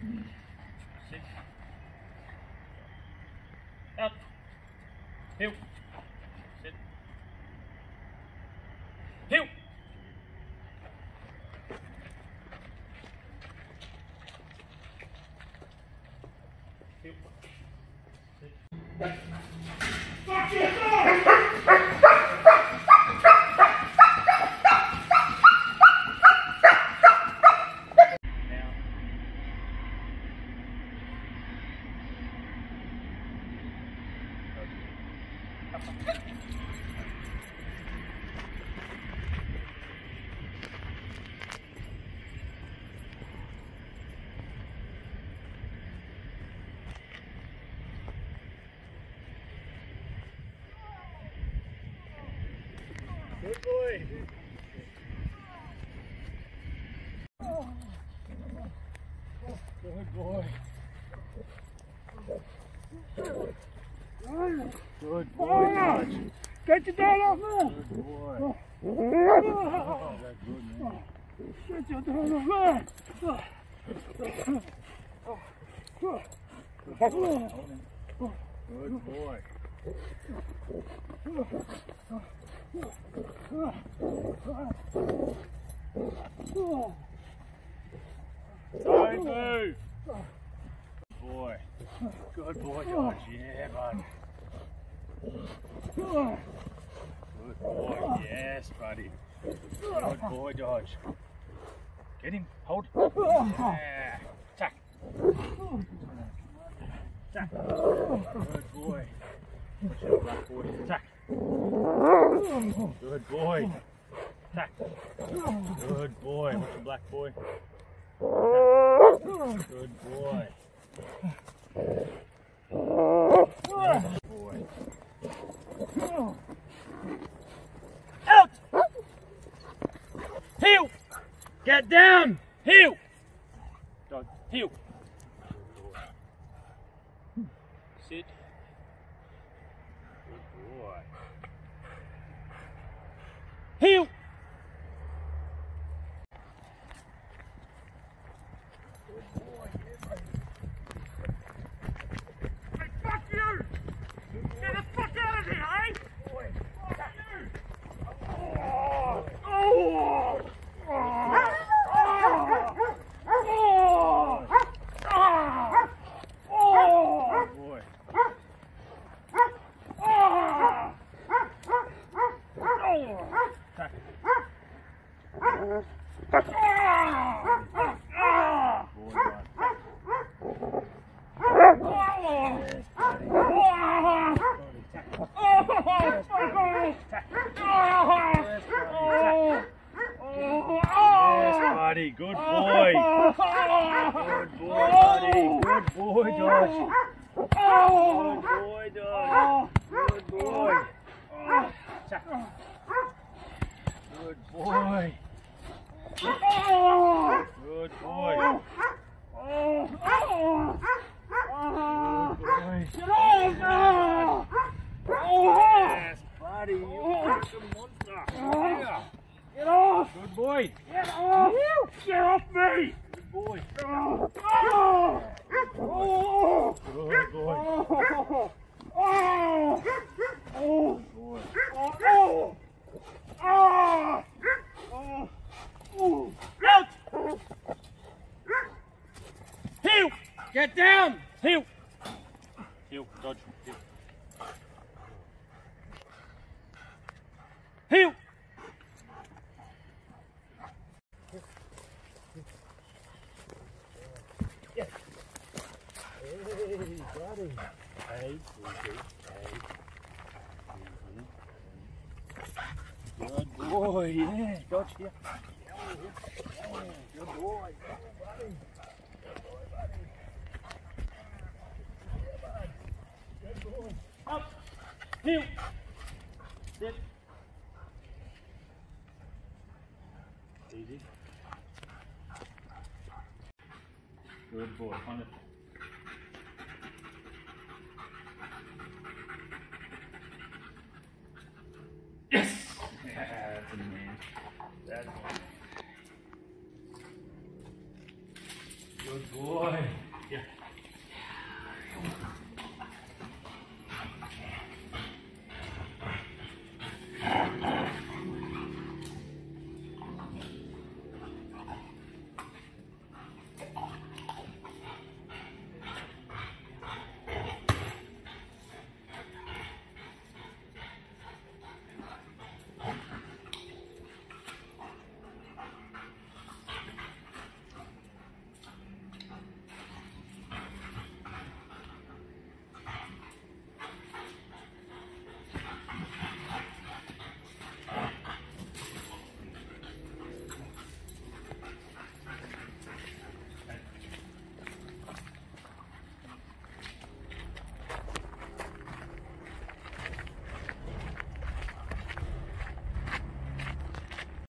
Sit. Out. Heel. Sit. Heel. Heel. Sit. Good boy. Good boy. Good boy, George. Get your dad off there. Good boy. Oh, that's good, man. Get your dad off there. Good boy. Don't move. Good boy. Good boy, George. Yeah, bud. Good boy. Yes, buddy. Good boy, Dodge. Get him. Hold. Yeah. Tack. Tack. Good boy. Watch out, black boy. Tack. Good boy. Tack. Good boy. Watch the black boy. Tack. Good boy. Good boy. Out! Heel! Get down! Heel! Dog. Heel. Sit. Good boy. Heel! Good boy. Hey, fuck you! Get the fuck out of here, eh? Boy. Fuck you! Buddy, good boy. Good boy, buddy. Good boy, Josh. Good boy, Josh. Good boy. Good boy. Good boy. Good boy. Yes, buddy. You're a monster. Yeah. Get off! Good boy. Get off! Get off me! Good boy. Oh! Good boy. Oh! Good boy. Out! Heel! Get down! Heel! Heel, dodge. Heel. Heel! Yes. Hey, buddy. Hey, good boy, yeah, dodge here. Good boy. Good boy. Up. Heel. Sit. Easy. Good boy. On it. Yes! That's a man. That's one. Good boy. Yeah.